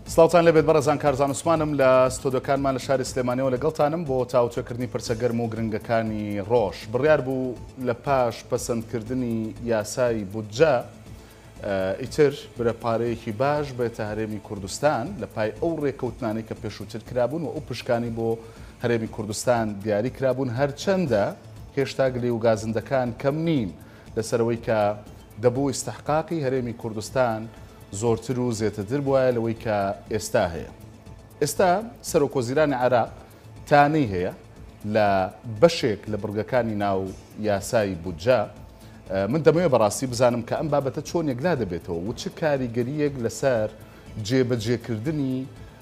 سڵاوتان لەبێت بەڕێزان کارزان عوسمانم لە ستۆدیۆکانمان لە شاری سلێمانیەوە لەگەڵتانم بۆ تاوتوێکردنی پرسە گەرم و گرنگەکانی ڕۆژ. بڕیار بوو لە پاش پەسەندکردنی یاسای بودجە ئیتر برەپارەیەکی باش بێتە هەرێمی کوردستان لە پای ئەو ڕێکەوتنانەی کە پێشووتر کرابوون و ئەو پشکانی بۆ هەرێمی کوردستان دیاری کرابوون هەرچەندە هێشتا گلێ و گازندەکان کەم نین لەسەرەوەی کە دەبوو ئیستحقاقی هەرێمی کوردستان زۆرتر و زێتەتر بووە لەوەی کە ئێستا هەیە. ئێستا سەرۆکۆزیرانی عێراق تانەی هەیە لە بەشێک لە بڕگەکانی ناو یاسای بودجە. من دەمەوێت بەڕاستی بزانم کە ئەم بابەتە چۆن یەکلا دەبێتەوە و چه کاریگەریەک لەسەر جێبەجێکردنی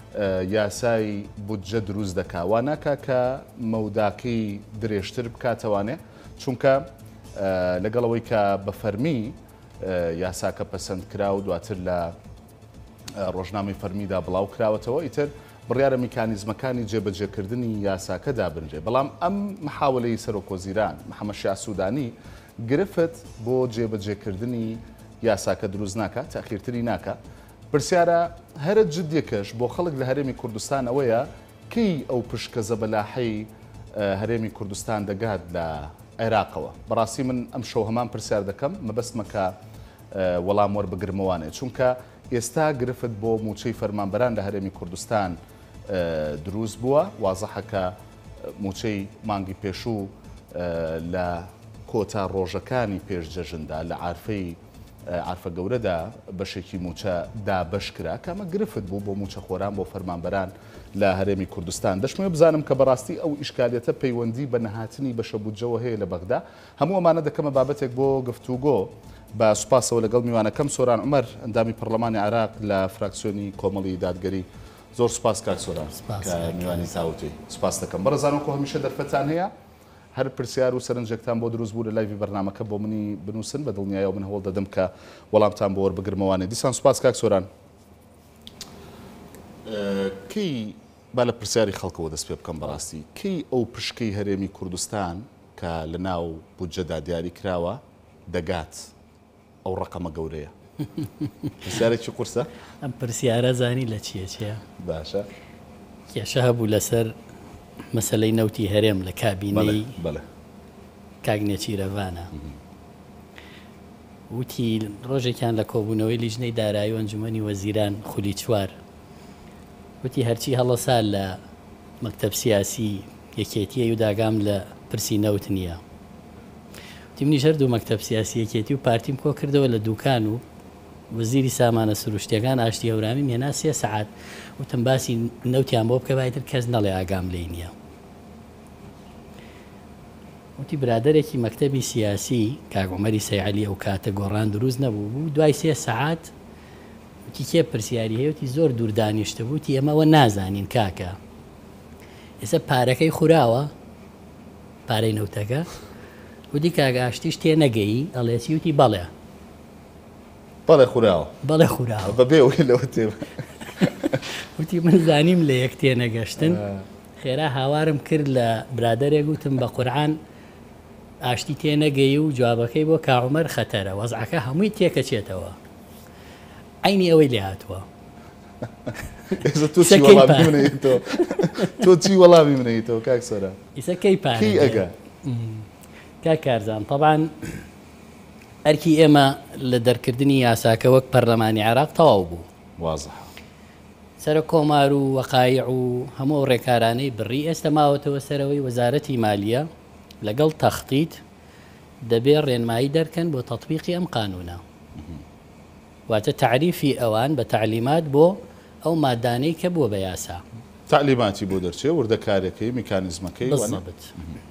یاسای بودجە دروست دەکا واناکە کە مەوداکەی درێژتر بکاتەوانێ چونکە لەگەڵەوەی کە بە فەرمی یاساکە پەسەند کرا و دواتر لە ڕۆژنامەی فەرمیدا بڵاو کراوەتەوە ئیتر بڕیارە میکانیزمەکانی جێبەجێکردنی یاساکە دابنجێ. بەڵام ئەم محاولەی سەرۆکۆزیران محەممەد شیا سوودانی گرفت بۆ جێبەجێکردنی یاساکە دروست ناکە تاخیرتری ناکە. پرسیارە هەرە جدیەکەش بۆ خەڵک لە هەرێمی کوردستان ئەوەیە کەی ئەو پشکە زەبەلاحەی هەرێمی کوردستان دەگات لە عێراقەوە. بەڕاستی من ئەم شەو هەمان پرسیار دەکەم مەبەستمەکە وەڵام وەربگرمەوانێت چونکە ئێستا گرفت بۆ موچەی فەرمانبەران لە هەرێمی کوردستان دروست بووە وازەحەکە موچەی مانگی پێشوو لە کۆتا ڕۆژەکانی پێشجەژندا لە عارفە گەورەدا بەشێکی موچە دابەش کرا کەمە گرفت بوو بۆ موچە خۆران بۆ فەرمانبەران لە هەرێمی کوردستان. دەشمێ بزانم کە بەڕاستی ئەو ئیشکالێتە پەیوەندی بە نەهاتنی بەشە بودجەوە هەیە لە بەغدا. هەموو ئەمانە دەکەمە بابەتێک بۆ گفتوگۆ بە سوپاسەوە لەگەڵ میوانەکەم سۆران عومەر ئەندامی پەرلەمانی عێراق لە فراکسیۆنی کۆمەڵی دادگەری. زۆر سوپاس کاک سۆران کە میوانی تاوتی سوپاس دەکەم. بەڕێزانەوە هەمیشە دەرفەتان هەیە هەر پرسیار و سەرنجێکتان بۆ دروست بوو لە لایڤی بەرنامەکە بۆ منی بنووسن بە دڵنیاییەوە من هەوڵ دەدەم کە وەڵامتان بۆ وەربگرمەوانێ. دیسان سوپاس کاک سۆران. کەی با لە پرسیاری خەڵکەوە دەست پێ بکەم بەڕاستی کەی ئەو پشکەی هەرێمی کوردستان کە لە ناو بودجەدا دیاری کراوە دەگات ئەو ڕقەمە گەورەیە؟ پرسیارێکی قورسە؟ ئەم پرسیارە زانی لە چیە باشە کێشە هەبوو لەسەر مەسەلەی نەوتی هەرێم لە کابینەی کاگنێکی رەڤانە. وتی ڕۆژێکیان لە کۆبوونەوەی لیژنەی دارایی و ئەنجومەنی وەزیران خولی چوار وتی هەرچی هەڵەسا لە مەکتەب سیاسی یەکێتیە و داگام لە پرسی نەوت نییە. وتی منیش هەردوو مەکتەب سیاسی یەکێتی و پارتیم کۆ کردەوە لە دوکان و وەزیری سامانە سروشتیەکان ئاشتی هەورامی هێنا 3 سەعات وتم باسی نەوتیان بۆ بکە بایتر کەس نەڵێ ئاگام لێی نییە. وتی برادێکی مەکتەبی سیاسی کاک عومەری سەیعەلی ئەو کاتە گۆڕان دروست نەبوو بوو دوای 3 سەعات وتی کێ پرسیاری هەیەوتی زۆر دوور دانیشتە بووتی ئەمەوە نازانین کاکە ئێستا پارەکەی خوراوە پارەی نەوتەکە وتی کاکە ئاشتیش تێ نەگەی ئەڵێسی وتی بەڵێ بەڵێ خوراوە بەڵێ خوراوە بەبێەوەی لەوە تێ وتی من زانیم لە یەک تێ نەگەشتن خێرا هاوارم کرد لە برادێک وتم بە قورعان ئاشتی تێ نەگەی و جوابەکەی بۆ کاک عومەر خەتەرە وەزعەکە هەمووی تێکەچێتەوە عینی ئەوەی لێ هاتووە. تۆ چی وەڵامی منەیتەوە کاک سۆران؟ ئیسەکەی پارەی ئەگە کاک کارزان طبعاً ئەرکی ئێمە لە دەرکردنی یاساکە وەک پەرلەمانی عێراق تەواو بوو وازح سەر کۆمار و وەقایع و هەموو ڕێکارانەی بڕی ئێستا ماوەتەوە سەرەوەی وەزارەتی مالیە لەگەڵ تەخطیت دەبێ ڕێنمایی دەرکەن بۆ تەطبیقی ئەم قانونە واتە تعریفی ئەوان بە تعلیمات بۆ ئەو مادانەی کە بووە بە یاسا تعلیماتی بۆ دەرچێ وردەکارەکەی میکانیزمەکەی بەڵێت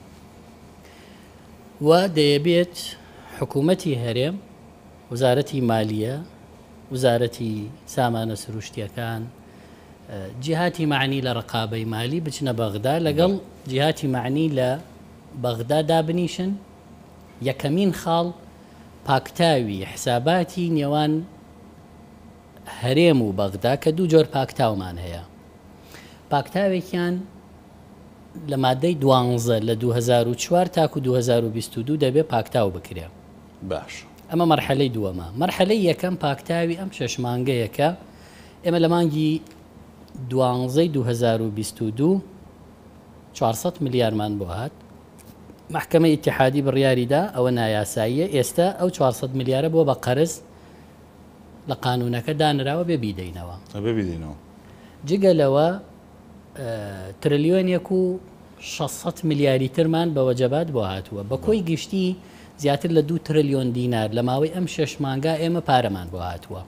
و دەیەبێت حکوومەتی هەرێم وزارەتی مالیە وزارەتی سامانە سروشتیەکان جیهاتی معنی لە ڕقابەی مالی بچنە بەغدا لەگەڵ جیهاتی معنی لە بەغدا دابنیشن یەکەمین خاڵ پاکتاوی حساباتی نێوان هەرێم و بەغدا کە دوو جۆر پاکتاومان هەیە. پاکتاوێکیان لە مادەی 12 لە 2004 تاکو 2022 دەبێت پاکتاو بکرێ. باش ئەمە مەرحەلەی دووەمە. مەرحەلەی یەکەم پاکتاوی ئەم 6 مانگەیەکە ئێمە لە مانگی 12 2022 400 ملیارمان بۆ هات محکمە ئیتیحادی بڕیاریدا ئەوە نایاساییە ئێستا ئەو 400 ملیارە بۆ بە قەرز لە قانونەکە دانراوە بێ بیدەینەوە جگە لەوە تریلیۆنێک و 600 ملیاری ترمان بە وەجەبات بۆ هاتووە بە کۆی گشتی زیاتر لە 2 تریلیۆن دینار لە ماوەی ئەم 6 مانگا ئێمە پارەمان بۆ هاتووە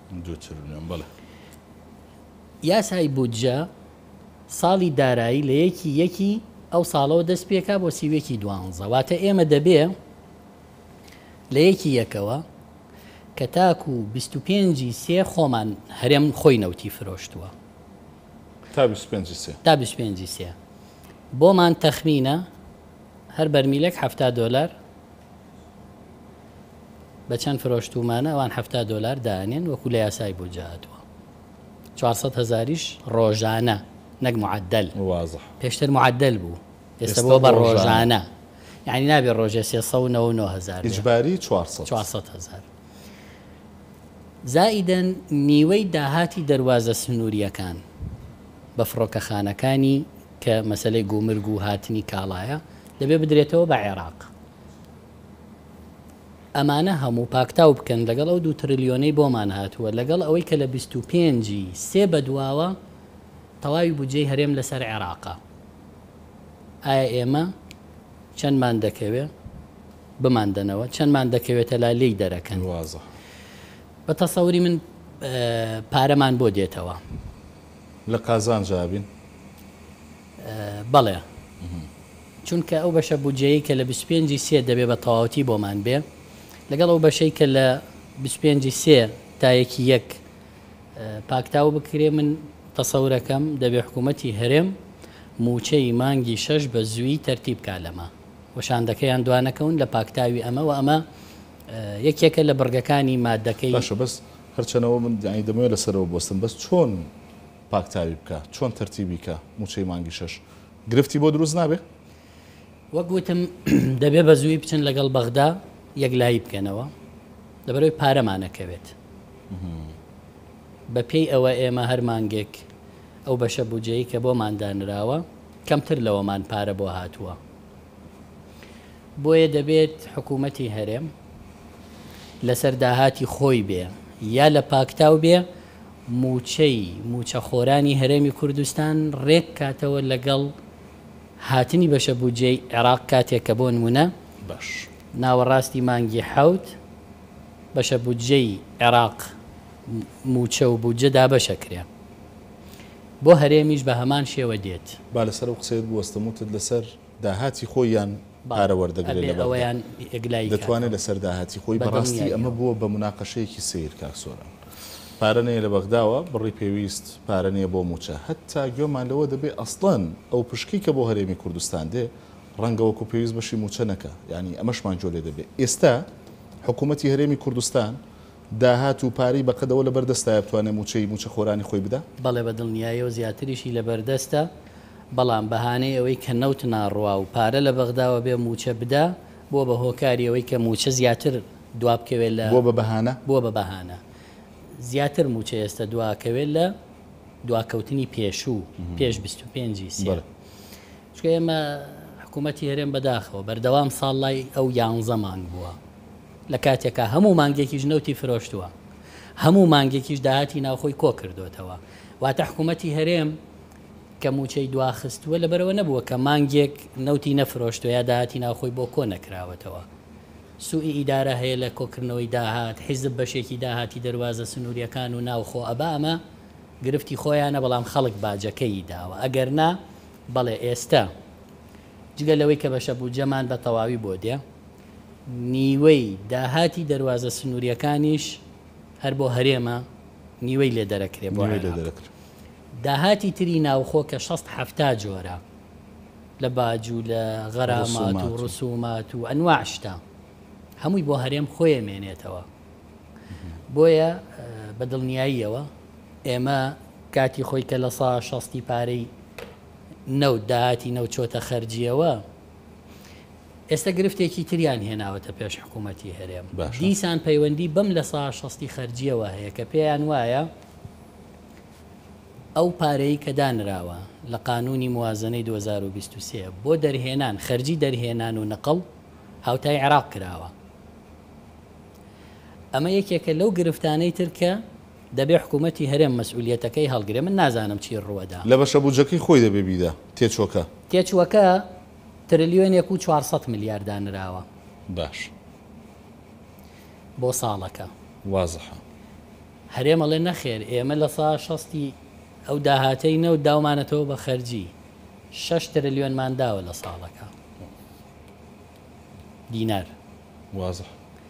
یاسای بودجە ساڵی دارایی لە یەکی ئەو ساڵەوە دەست پێکا بۆ سیوێکی 12 واتە ئێمە دەبێ لە یەکی یەکەوە کە تاکو 25 سێ خۆمان هەرێم خۆی نەوتی فرۆشتووە تا 25 سێ بۆمان تەخمینە هەر بەرمیلێک $70 بە چەند فرۆشتومانە ئەوان $70 دانێن وەکو لە یاسای بودجە هاتووە 400,000 ڕۆژانە نەک معدل پێشتر معدل بوو ئێستا بۆ بە ڕۆژانە یعنی نابێ ڕۆژێ 399,000 ئیجباری 400,000 زائیدەن نیوەی داهاتی دەواازە سنووریەکان بە فڕۆکەخانەکانی کە مەسلەی گومرگ و هاتنی کاڵایە دەبێ بدرێتەوە بە عێراق ئەمانە هەموو پاکتاو بکەن لەگەڵ ئەو 2 تریلیۆنەی بۆمان هاتووە لەگەڵ ئەوەی کە لە 25 سێ بەدواوە تەواوی بودجەی هەرێم لەسەر عێراقا ئایا ئێمە چەندمان دەکەوێت بماندنەوە چەندمان دەکەوێتە لا لێی دەرەکەن بە تەسەوری من پارەمان بۆ دێتەوە لە قازان جابین بەڵێ چونکە ئەو بەشە بودجەیە کە لە 25 سێ دەبێ بە تەواوەتی بۆمان بێ لەگەڵ ئەو بەشەی کە لە 25 سێ تا یەکی یەک پاکتاو بکرێ من تەسەورەکەم دەبێ حکوومەتی هەرێم موچەی مانگی 6 بە زووی تەرتیب کالەمە وەشاندەکەیان دوانەکەون لە پاکتاوی ئەمە و ئەمە یەکێکە لە بڕگەکانی مادەکەی باشە بەس هەرچەنەوە من دەمەوێت لەسەرەوە بۆستم بەس چۆن پاکتاوی بکە چۆن تەرتیبی کە موچەی مانگی 6 گرفتی بۆ دروست نابێ وەگوتم دەبێ بە زووی بچن لەگەڵ بەغدا یەکلایی بکەنەوە لەبەرەوەی پارەمانەکەوێت بە پێی ئەوە ئێمە هەر مانگێک ئەو بەشە بودجەیە کە بۆماندانراوە کەمتر لەوەمان پارە بۆ هاتووە بۆیە دەبێت حکوومەتی هەرێم لەسەر داهاتی خۆی بێ یا لە پاکتاو بێ موچە خۆرانی هەرێمی کوردستان ڕێک کاتەوە لەگەڵ هاتنی بەشە بودجەی عێراق کاتێک کە بۆ نمونە باش ناوەڕاستی مانگی حەوت بەشە بودجەی عێراق موچە و بودجە دابەشە کرێ بۆ هەرێمیش بە هەمان شێوە دێت با لەسەر و قسەیت بوەستەموتت لەسەر داهاتی خۆیان پارە وەردەگرێت ئەوەیان ئەگلای دەتوانێت لەسەر داهاتی خۆی بەڕاستی ئەمە بووە بە مناقەشەیەکی سیر کاکسۆرە پارەنەیە لە بەغداوە بڕی پێویست پارەنەیە بۆ موچە هەتا گوێمان لەوە دەبێت ئەسڵەن ئەو پشکی کە بۆ هەرێمی کوردستان دێ ڕەنگەوەکو پێویست بەشی موچە نەکە یعنی ئەمەشمان جۆ لێ دەبێت ئێستا حکوومەتی هەرێمی کوردستان داهات و پارەی بەقەدەوە لە بەردەستایە بتوانێت موچە خۆرانی خۆی بدا بەڵێ بە دڵنیاییەوە زیاتریشی لە بەردەستە بەڵام بەهانەی ئەوەی کە نەوت ناڕوا و پارە لە بەغداوە بێ موچە بدا بۆ بە هۆکاری ئەوەی کە موچە زیاتر دوابکەوێت لە بۆ بە بەهانە زیاتر موچە ئێستا دواکەوێت لە دواکەوتنی پێشوو پێش 25 سێ چکە ئێمە حکوومەتی هەرێم بەداخەوە بەردەوام ساڵای ئەو 11 مانگ بووە لە کاتێکە هەموو مانگێکیش نەوتی فرۆشتووە هەموو مانگێکیش داهاتی ناوخۆی کۆ کردوتەوە واتە حکوومەتی هەرێم کە موچەی دواخستووە لەبەرەوە نەبووە کە مانگێک نەوتی نەفرۆشتوە یا داهاتی ناوخۆی بۆ کۆ نەکراوەتەوە سوئی ئیدارە هەیە لە کۆکردنەوەی داهات حیزب بەشێکی داهاتی دەواازە سنووریەکان و ناوخۆ ئەبامە گرفتی خۆیانە بەڵام خەڵک باجەکەی داوە ئەگەر نا بەڵێ ئێستا جگە لەوەی کە بەشە بودجەمان بە تەواوی بۆ دێ نیوەی داهاتی دەواازە سنووریەکانیش هەر بۆ هەرێمە نیوەی لێ دەرەکرێ بۆ داهاتی تری ناوخۆ کە 6-7 جۆرە لە باج و لە غەرامات و ڕسومات و ئەنواع شتا هەمووی بۆ هەرێم خۆی مێنێتەوە بۆیە بە دڵنیاییەوە ئێمە کاتی خۆی کە لە 160 پارەی نەوت داهاتی نەوت چۆتە خەرجیەوە ئێستا گرفتێکی تریان هێناوەتە پێش حکوومەتی هەرێم دیسان پەیوەندی بەم لە 160 خەرجیەوە هەیە کە پێیان وایە ئەو پارەی کە دانراوە لە قانونی موازنەی 2023 بۆ دەرهێنان خەرجی دەرهێنان و نەقڵ هاوتای عێراق کراوە. ئەمە یەکێکە لەو گرفتانەی ترکە دەبێ حکوومەتی هەرێم مەسئولیەتەکەی هەڵگرێ. من نازانم چی ڕوەدا لە بەشە بودجەکەی خۆی دەبێ بیدا تێچووەکە تریلیۆنێک و 400 میلیارد دانراوە باش بۆ ساڵەکە وازحە. هەرێمەڵێ نەخێر ئێمە لە سا 60 ئەو داهاتەی نەوت داومانەتەوە بە خەرجی 6 تریلیۆنمان داوە لە ساڵەکە دینار. وازح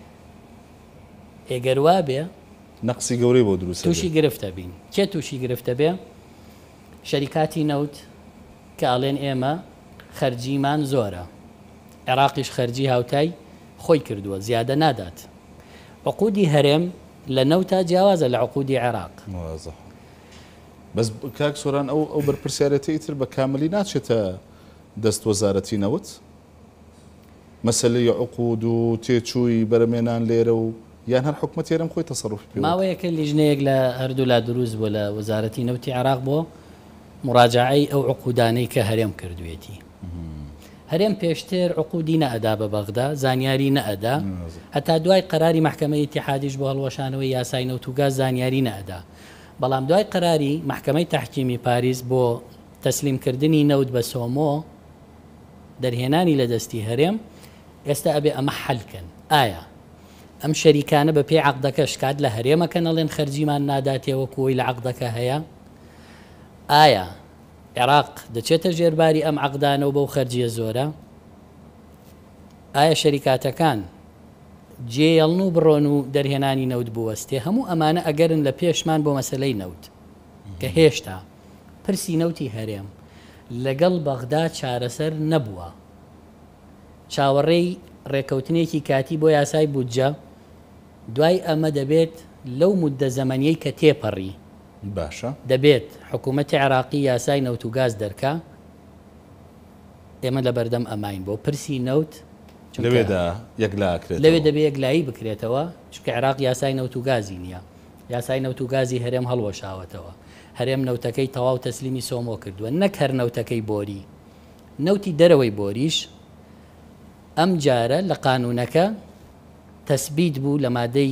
ئێگەروا بێ نەقسی گەورەی بۆ دروست تووشی گرفتە بین. کێ تووشی گرفتە بێ؟ شەریکاتی نەوت کە ئاڵێن ئێمە خەرجیمان زۆرە، عێراقیش خەرجی هاوتای خۆی کردووە زیادە نادات. عقودی هەرێم لە نەوتا جیاوازە لە عقودی عێراق. بەس کاک سۆران ئەو بەرپرسیارەتەی تر بە کاملی ناچێتە دەست وەزارەتی نەوت مەسەلەی عقود و تێچووی بەرەمێنان لێرە و یان هەر حکومەت هێرەم خۆی تەسەڕوف پێ ماوەیەکە لیژنەیەک لە هەردوو لا دروست بووە لە وەزارەتی نەوتی عێراق بۆ مراجعەی ئەو عقودانەی کە هەرێم کردوێتی. هەرێم پێشتر عقودی نەئەدا بە بەغدا، زانیاری نەئەدا، هەتا دوای قەراری محکەمەی ئیتیحادیش بۆ هەڵوەشانەوەی یاسای نەوت و گاز زانیاری نەئەدا. بەڵام دوای قەراری محکەمەی تەحکیمی پاریس بۆ تەسلیمکردنی نەوت بە سۆمۆ دەرهێنانی لە دەستی هەرێم ئێستا ئەبێ ئەمە حەلکەن. ئایا ئەم شەریکانە بە پێی عەقدەکە شکات لە هەرێمەکە نەڵێن خەرجیمان ناداتێەوە کۆی لە عەقدەکە هەیە؟ ئایا عێراق دەچێتە ژێرباری ئەم عەقدانەوە بەو خەرجیە زۆرە؟ ئایا شەریکاتەکان جێڵن و بڕۆن و دەرهێنانی نەوت بوەستێ؟ هەموو ئەمانە ئەگەرن لە پێشمان بۆ مەسەلەی نەوت کە هێشتا پرسی نەوتی هەرێم لەگەڵ بەغدا چارەسەر نەبووە. چاوەڕێی ڕێکەوتنێکی کاتی بۆ یاسای بودجە دوای ئەمە دەبێت لەو موددە زەمەنیەی کە تێپەڕی باشە دەبێت حکوومەتی عێراقی یاسای نەوت و گاز دەرکا. ئێمە لە بەردەم ئەماین بۆ پرسی نەوت لەوێ دەبێت یەکلایی بکرێتەوە چکە عێراق یاسای نەوت و گازی نییە. یاسای نەوت و گازی هەرێم هەڵوەشاوەتەوە. هەرێم نەوتەکەی تەواو تەسلیمی سۆمۆ کردووە، نەک هەر نەوتەکەی بۆری، نەوتی دەرەوەی بۆریش ئەم جارە لە قانونەکە تەسبیت بوو لە مادەی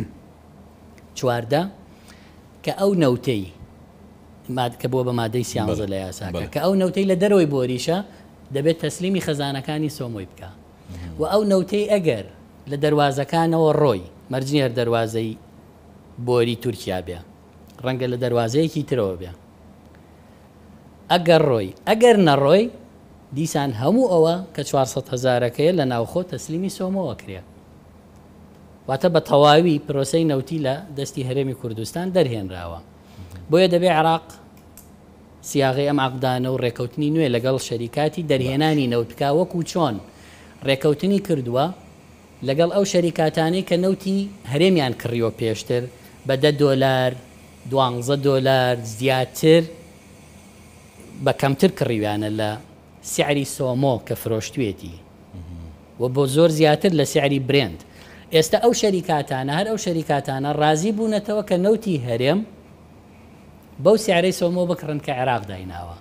14 کە ئەو نەوتەی کە بۆ بە مادەی 13 لە یاساکە کە ئەو نەوتەی لە دەرەوەی بۆریشە دەبێت تەسلیمی خەزانەکانی سۆمۆی بکە و ئەو نەوتەی ئەگەر لە دەواازەکانەوە ڕۆی مەرجێر دەواازەی بۆری تورکیا بێ، ڕەنگە لە دەواازەیەکی ترەوە بێ، ئەگەر ڕۆی ئەگەر نەڕۆی دیسان هەموو ئەوە کە 400,000ەکەیە لە ناوخۆ تەسلیمی سۆمەوە کرێ. واتە بە تەواوی پرۆسەی نەوتی لە دەستی هەرێمی کوردستان دەرهێنراوە. بۆیە دەبێ عێراق سیاغی ئەم عەقدانە و ڕێکەوتنی نوێ لەگەڵ شەریکاتی دەرهێنانی نەوتکا وەکو چۆن ڕێکەوتنی کردووە لەگەڵ ئەو شەریکاتانەی کە نەوتی هەرێمیان کڕیوە پێشتر بە $10 $12 زیاتر بە کەمتر کڕیویانە لە سعری سۆمۆ کە فرۆشتوێتی و بۆ زۆر زیاتر لە سعری برێند. ئێستا ئەو شەریکاتانە هەر ئەو شەریکاتانە ڕازی بوونەتەوە کە نەوتی هەرێم بەو سیارەی سۆمۆ بکڕن کە عێراق دایناوە.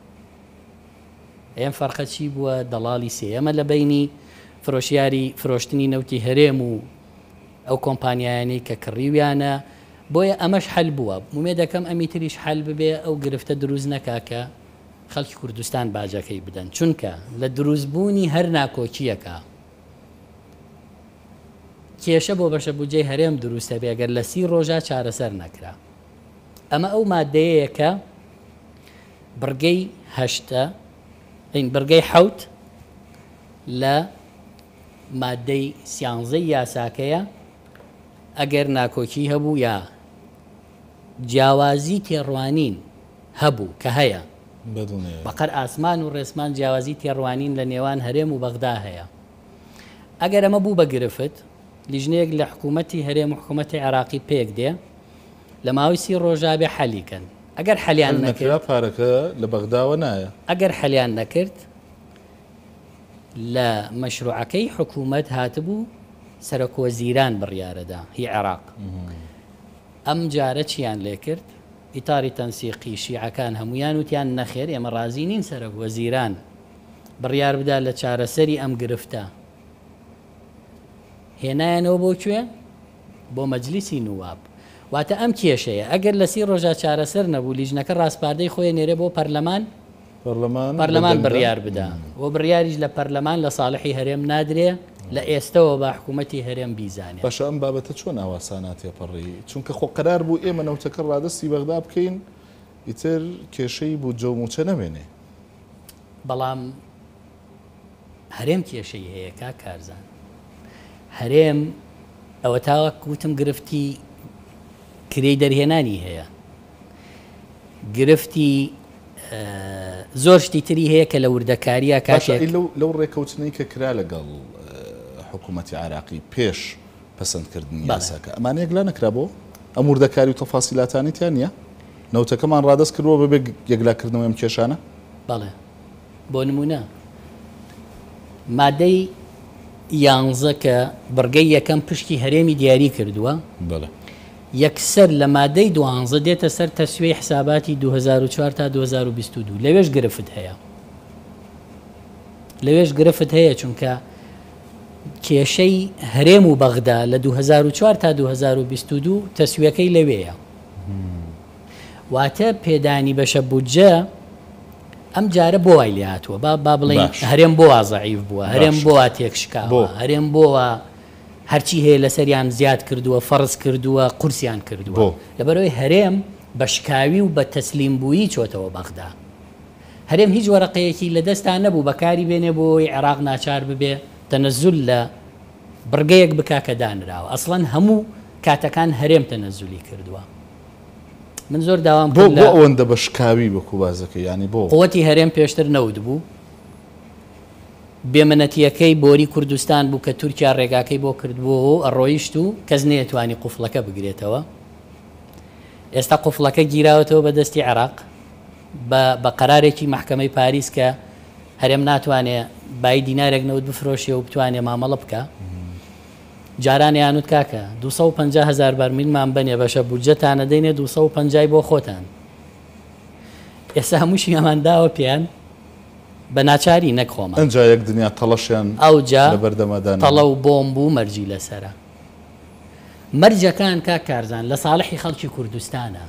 ئەم فەرقە چی بووە؟ دەڵالی سێەمە لە بینی فرۆشیاری فرۆشتنی نەوتی هەرێم و ئەو کۆمپانیایانی کە کڕیویانە. بۆیە ئەمەش حەل بووە. مومێ دەکەم ئەمی تریش حەل ببێ ئەو گرفتە دروست نەکاکە خەڵکی کوردستان باجەکەی بدەن، چونکە لە دروستبوونی هەر ناکۆکیەکە کێشە بۆ بەشە بودجەی هەرێم دروستە بێگەر لە 30 ڕۆژە چارەسەر نەکرا. ئەمە ئەو مادەیەیە کە بڕگەی 7 لە مادەی 13 یاساکەیە ئەگەر ناکۆکی هەبوو یا جیاوازی تێڕوانین هەبوو کە هەیە بەقەر ئاسمان و ڕێسمان جیاوازی تێڕوانین لە نێوان هەرێم و بەغدا هەیە. ئەگەر ئەمە بوو بە گرفت لیژنەیەک لە حکوومەتی هەرێم و حکوومەتی عێراقی پێک دێ لە ماوەی 30 ڕۆژە بێ حەلیکەن. ئەگەر حەلیان نەکرد پارەکە لە بەغداوە نایە. ئەگەر حەلیان نەکرد لە مەشروعەکەی حکوومەت هاتبوو سەرۆکوەزیران بڕیارەدا هی عێراق. ئەم جارە چیان لێ کرد؟ ئیتاری تەنسیقی شیعەکان هەمویان وتیان نەخێر ئێمە ڕازی نین سەرۆک وەزیران بڕیار بدا لە چارەسەری ئەم گرفتە هێنایانەوە بۆ کوێ بۆ مەجلیسی نواب واتە ئەم کێشەیە ئەگەر لە 30 ڕۆژە چارەسەر نەبوو لیژنەکە ڕاستپاردەی خۆی نێرە بۆ پەرلەمان بڕیار بدا و بڕیاریش لە پەرلەمان لە ساڵحی هەرێم نادرێ لە ئێستەوە با حکوومەتی هەرێم بیزانێت باشە ئەم بابەتە چۆن ئاواسانات تێپەڕی چونکە خۆ قەرار بوو ئێمە نەوتەکە ڕادستی بەغدا بکەین ئیتر کێشەی بوو جەوموچە نەمێنێ بەڵام هەرێم کێشەی هەیە کا کارزان هەرێم ئەوە تاوەکوتم گرفتی کرێی دەرهێنانی هەیە گرفتی زۆر شتی تری هەیە کە لە وردەکاریە کاتێک لەو ڕێکەوتنەی کە کرا لەگەڵ حکوومەتی عراقی پێش پەسەندکردنی یاساکە ئەمانەیەک لا نەکرا بۆ ئەم وردەکاری و تەفاسیلاتانی تیان نیە نەوتەکەمان ڕادست کردووە بەبێ یەکلاکردنەوەی ئەم کێشانە بەڵێ بۆ نمونە مادەی 11 کە بڕگەی یەکەم پشتی هەرێمی دیاری کردووە یەکسەر لە مادەی 12 دێتە سەر تەسوێی حساباتی 2004 تا 2022 لەوێش گرفت هەیە چونکە کێشەی هەرێم و بەغدا لە 2004 تا 2022 تەسویەکەی لەوەیە واتە پێدانی بەشە بودجە ئەم جارە بۆ وای لێ هاتووە با بڵێن هەرێم بۆ وازەعیف بووە هەرێم بۆ تێکشکاوە هەرێم بۆوە هەرچی هەیە لەسەریان زیاد کردووە فەرز کردووە قورسیان کردووە لەبەرەوەی هەرێم بەشکاوی و بە تەسلیم بووی چۆتەوە بەغدا هەرێم هیچ وەرەقەیەکی لە دەستان نەبوو بەکاری بێنێ بۆی عێراق ناچار ببێ تەنەزول لە بڕگەیەک بکا کە دانراوە ئەسڵەن هەموو کاتەکان هەرێم تەنەزولی کردووە من زۆر داوام بۆ ئەوەندە بەشکاوی بە کوبازەکە ینی بۆ قووەتی هەرێم پێشتر نەود بوو بێمەنەتیەکەی بۆری کوردستان بوو کە تورکیا ڕێگاکەی بۆ کردبووە و ئەڕۆیشت و کەس نەیەتوانی قوفڵەکە بگرێتەوە ئێستا قوفڵەکە گیراوەتەوە بە دەستی عێراق بە قەرارێکی محکەمەی پاریس کە هەرێم ناتوانێ بای دینارێک نەوت بفرۆشێ و بتوانێ مامەڵە بکە جارانیانوت کاکە 250,000 بەرمیلمان بنێ بەشە بودجەتانە دەینێ 250 بۆ خۆتان ئێستا هەمووشی ئەمان داوە پێیان بە ناچاری نەکخۆمە ئەنجا یەک دنیا تەڵەشیان ئەوجا لەبەردەمەدان تەڵە و بۆمب و مەرجی لەسرە مەرجەکان کا کارزان لە ساڵحی خەڵکی کوردستانە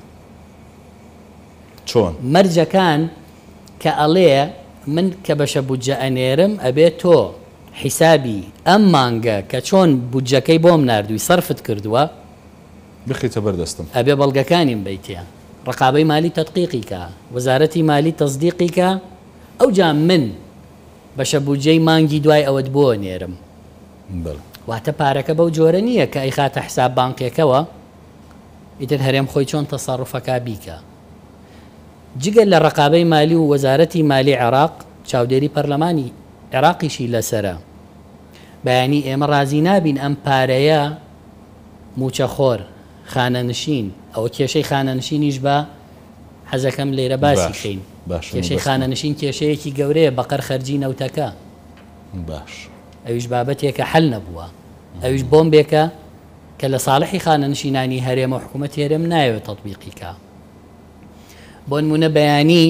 چۆن مەرجەکان کە ئەڵێ من کە بەشە بودجە ئەنێرم ئەبێت تۆ حیسابی ئەم مانگە کە چۆن بودجەکەی بۆم نردووی سەرفت کردووە بخیتە بەردەستم ئەبێ بەڵگەکانیم بیتە ڕقابەی مالی تەدقیقی کە وەزارەتی مالی تەصدیقی کە ئەوجا من بەشە بودجەی مانگی دوای ئەوەت بۆ نێرم واتە پارەکە بەو جۆرە نییە کە ئەی خاتە حساب بانکێکەوە ئیتر هەرێم خۆی چۆن تەسەڕفەکە بیکە جگە لە ڕقابەی مالی و وەزارەتی مالی عێراق چاودێری پەرلەمانی عێراقیشی لەسرە بەیانی ئێمە ڕازی نابین ئەم پارەیە موچەخۆر خانەنشین ئەوە کێشەی خانەنشینیش بە حەزەکەم لێرە باسی بکەین کێشەی خانەنشین کێشەیەکی گەورەیە بەقەر خەرجی نەوتەکە باش ئەویش بابەتێکە حەل نەبووە ئەویش بۆمبێکە کە لە ساڵحی خانەنشینانی هەرێمە و حکوومەت هێرێم نایەوێت تەطبیقیکە بۆ نمونە بەیانی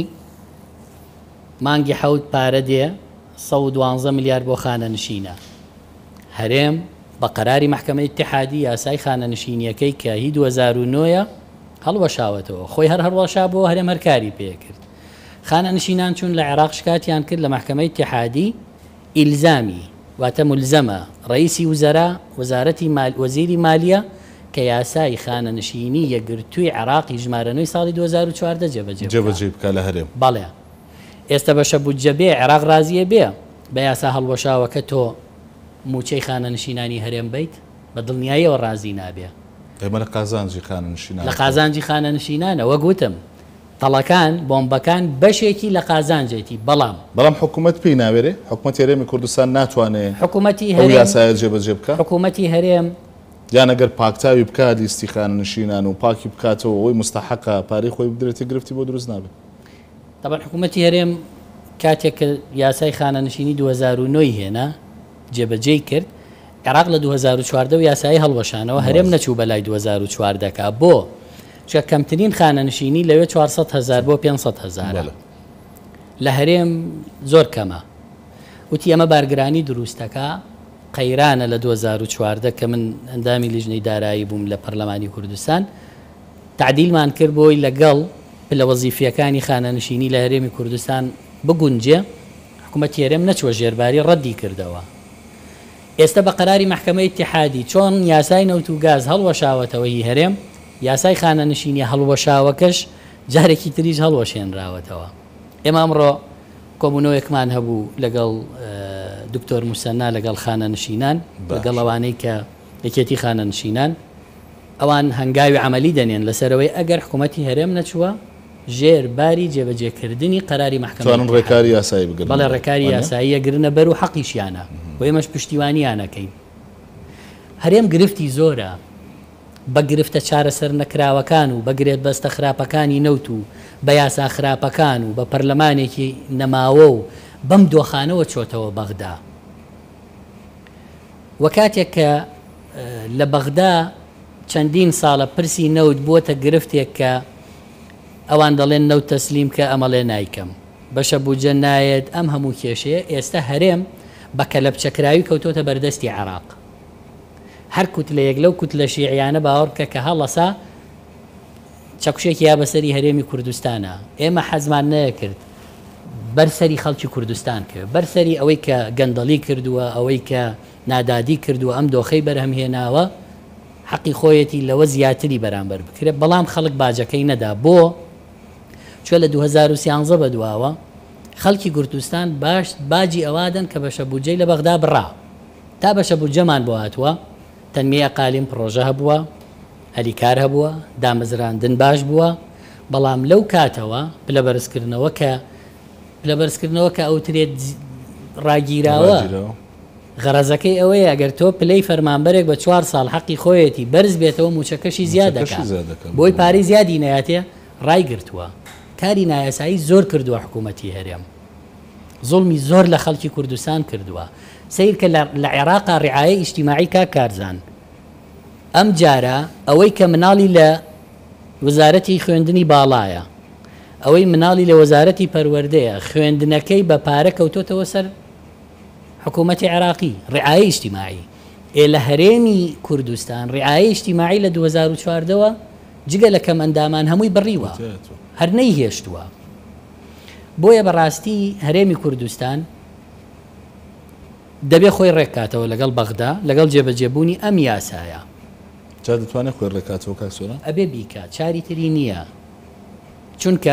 مانگی حەوت پارە دێ 112 میلیارد بۆ خانەنشینە هەرێم بە قەراری محکەمەی ئیتحادی یاسای خانەنشینیەکەی کە هی 2009 هەڵوەشاوەتەوە خۆی هەڵوەشا بۆ هەرێم هەرکاری پێ کرد خانەنشینان چون لە عێراق شکاتیان کرد لە محکەمەی ئیتحادی ئیلزامی واتە ملزەمە ڕئیسی وزەرا وەزارەتی وەزیری مالیە کە یاسای خانەنشینی یەکگرتووی عێراقی ژمارەنەوەی ساڵی 2014 جێبەجێ بکە لە هەرێم بەڵێ ئێستا بەشە بودجە بێ عێراق رازیە بێ بە یاسا هەڵوەشاوەکە تۆ موچەی خانەنشینانی هەرێم بیت بە دڵنیاییەوە رازی نابێ ئێمە لە قازانجی خانەنشینان لە قازانجی خانەنشینانە وەگوتم تەڵەکان بۆمبەکان بەشێکی لە قازانجێتی بەڵام حکوومەت پێی ناوێرێ حکوومەتی هەرێمی کوردستان ناتوانێت حکوومەتی هەرێم یاسایە جێبەجێ بکە حکوومەتی هەرێم یان ئەگەر پاکتاوی بکات لیستی خانەنشینان و پاکی بکاتەوە ئەوەی مستحقە پارەی خۆی بدرێتی گرفتی بۆ دروست نابێت طبعا حکوومەتی هەرێم کاتێک کە یاسای خانەنشینی 2009 هێنا جێبەجێ کرد عێراق لە 2014 و یاسایی هەڵوەشانەوە هەرێم نەچوو بەلای 2014 بۆ چکە کەمترین خانەنشینی لەوێ 400,000 بۆ 500,000 لە هەرێم زۆر کەمە. وتی ئەمە بارگرانی دروستەکە قەیرانە لە 2014 کە من ئەندامی لیژنەی دارایی بووم لە پەرلەمانی کوردستان تعدیلمان کرد بۆی لەگەڵ پلە وەزیفیەکانی خانەنشینی لە هەرێمی کوردستان بگونجێ. حکوومەتی هەرێم نەچوە ژێرباری ڕەدی کردەوە. ئێستا بە قەراری محکەمەی ئیتیحادی چۆن یاسای نەوت و گاز هەڵوەشاوەتەوەی هەرێم، یاسای خانەنشینی هەڵوەشاوەکەش جارێکی تریش هەڵوەشێنراوەتەوە. ئێمە ئەمڕۆ کۆبوونەوەیەکمان هەبوو لەگەڵ دکتۆر موسەنا لەگەڵ خانەنشینان، لەگەڵ ئەوانەی کە یەکێتی خانەنشینان، ئەوان هەنگاوی عملی دەنێن لەسەرەوەی ئەگەر حکوومەتی هەرێم نەچووە ژێر باری جێبەجێکردنی قەراری محکەمە ڕێکاری یاسایی بگرن. بەڵێ ڕێکاری یاسایی ئەگرنە بەر و حەقیشیانە و ئێمەش پشتیوانیانەکەین. هەرێم گرفتی زۆرە بە گرفتە چارەسەر نەکراوەکان و بەگرێت بەستە خراپەکانی نەوت و بە یاسا خراپەکان و بە پەرلەمانێکی نەماوە و بەم دۆخانەوە چۆتەوە بەغدا. وە کاتێک کە لە بەغدا چەندین ساڵە پرسی نەوت بووەتە گرفتێک کە ئەوان دەڵێن نەوت تەسلیم کە ئەمەڵێ نایکەم بەشە بوجە نایەت ئەم هەموو کێشەیە. ئێستا هەرێم بە کەلەپچەکراوی کەوتۆتە بەردەستی عێراق. هەر کوت لە یەک لەو کوت لە شیعیانە باوەڕکە کە هەڵەسا چەکوشێکی یا بەسەری هەرێمی کوردستانە. ئێمە حەزمان نەکرد بەرسەری خەڵکی کوردستان کرد، بەرسەری ئەوەی کە گەندەڵی کردووە، ئەوەی کە نادادی کردووە، ئەم دۆخەی بەرهەمهێناوە حەقی خۆیەتی لەوە زیاتری بەرامبەر بکرێت. بەڵام خەڵک باجەکەی نەدا. بۆ چۆ لە 2013 بەدواوە خەڵکی کوردستان باش باجی ئەوادن کە بەشە بودجەی لە بەغدا بڕا. تا بەشە بودجەمان بۆ هاتووە تەنمیە قالیم پرۆژە هەبووە، هەلیکار هەبووە، دامەزراندن باش بووە. بەڵام لەو کاتەوە پلە بەرزکردنەوە کە ئەوترێت ڕاگیراوە غەرەزەکەی ئەوەیە ئەگەر تۆ پلەی فەرمانبەرێک بە 4 ساڵ حەقی خۆیەتی بەرز بێتەوە موچەکەشی زیاد دەکات بۆی پارەی زیادی نەیاتێ ڕایگرتووە. کاری نایاسایی زۆر کردووە حکوومەتی هەرێم، زوڵمی زۆر لە خەڵکی کوردستان کردووە. سیر کە لە عێراقا ڕعایە ئیجتیماعی کارزان ئەم جارە ئەوەی کە مناڵی لە وەزارەتی خوێندنی باڵایە، ئەوەی مناڵی لە وەزارەتی پەروەردەیە، خوێندنەکەی بە پارە کەوتۆتەوە سەر حکوومەتی عێراقی. ڕعایە ئیجتیماعی لە هەرێمی کوردستان ڕعایە ئیجتیماعی لە 2014ەوە جگە لە کەم ئەندامان هەمووی بڕیوە، هەر نەیهێشتووە. بۆیە بەڕاستی هەرێمی کوردستان دەبێ خۆی ڕێکاتەوە لەگەڵ بەغدا لەگەڵ جێبەجێبوونی ئەم یاسایە. جا دەتوانێت خۆی ڕێکاتەوە کاکسۆرە؟ ئەبێ بیکات، چاری تری نییە. چونکە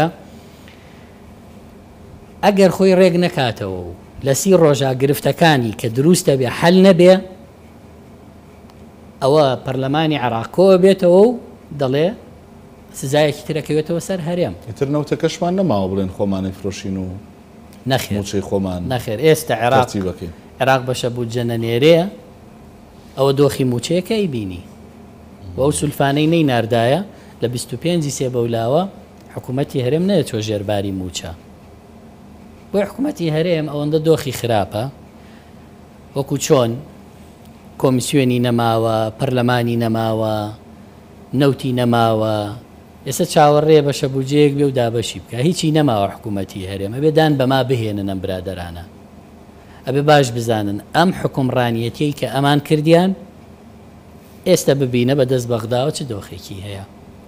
ئەگەر خۆی ڕێک نەکاتەوە و لە 30 ڕۆژە گرفتەکانی کە دروستە بێ حەل نەبێ، ئەوە پەرلەمانی عێراقۆ بێتەوە و دەڵێ سزایەکی ترەکەوێتەوە سەر هەرێم. ئیتر نەوتەکەشمان نەماوە بڵێن خۆمانی فرۆشین و موچەی خۆمان. نەخێر ئێستا عێراق بەشە بودجە نەنێرەیە، ئەوە دۆخی موچەیەکەی بینی و ئەو سولفانەی نەی ناردایە لە 25 سێ بەولاوە حکوومەتی هەرێم نەیەچۆ ژێرباری موچە. بۆی حکوومەتی هەرێم ئەوەندە دۆخی خراپە، وەکو چۆن کۆمیسیۆنی نەماوە، پەرلەمانی نەماوە، نەوتی نەماوە. ئێستا چاوەڕێ بەشە بودجەیەک بێ و دابەشی بکە، هیچی نەماوە حکوومەتی هەرێم. ئەبێ دان بەما بهێنن ئەم برادەرانە، ئەبێ باش بزانن ئەم حکومڕانیەتی کە ئەمان کردیان ئێستا ببینە بەدەست بەغداوە چ دۆخێکی هەیە.